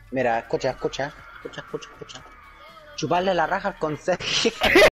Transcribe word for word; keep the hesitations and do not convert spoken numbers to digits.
Mira, escucha, escucha, escucha, escucha, escucha. Chuparle la raja al conserje.